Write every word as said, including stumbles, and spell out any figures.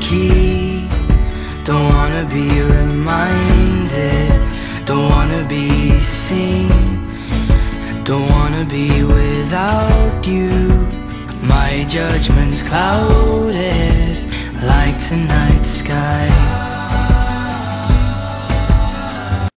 key. Don't wanna be reminded, don't wanna be seen, don't wanna be without you. My judgment's clouded,